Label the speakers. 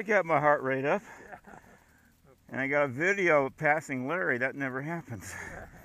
Speaker 1: got my heart rate up. And I got a video of passing Larry. That never happens.